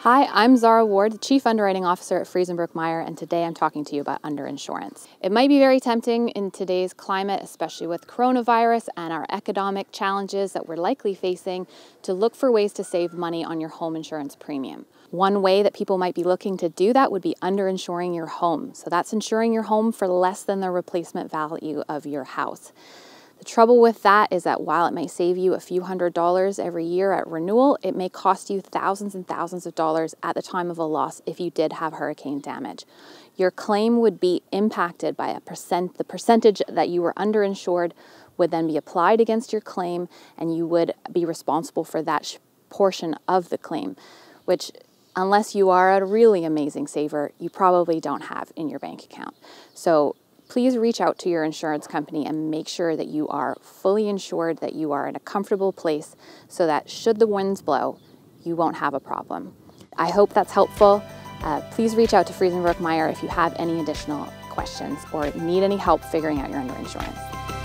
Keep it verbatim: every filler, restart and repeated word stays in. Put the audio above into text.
Hi, I'm Zara Ward, the Chief Underwriting Officer at Friesenbrook Meyer, and today I'm talking to you about underinsurance. It might be very tempting in today's climate, especially with coronavirus and our economic challenges that we're likely facing, to look for ways to save money on your home insurance premium. One way that people might be looking to do that would be underinsuring your home. So that's insuring your home for less than the replacement value of your house. The trouble with that is that while it may save you a few hundred dollars every year at renewal, it may cost you thousands and thousands of dollars at the time of a loss if you did have hurricane damage. Your claim would be impacted by a percent, the percentage that you were underinsured would then be applied against your claim, and you would be responsible for that portion of the claim, which, unless you are a really amazing saver, you probably don't have in your bank account. So please reach out to your insurance company and make sure that you are fully insured, that you are in a comfortable place, so that should the winds blow, you won't have a problem. I hope that's helpful. Uh, please reach out to Friesenbrook Meyer if you have any additional questions or need any help figuring out your underinsurance.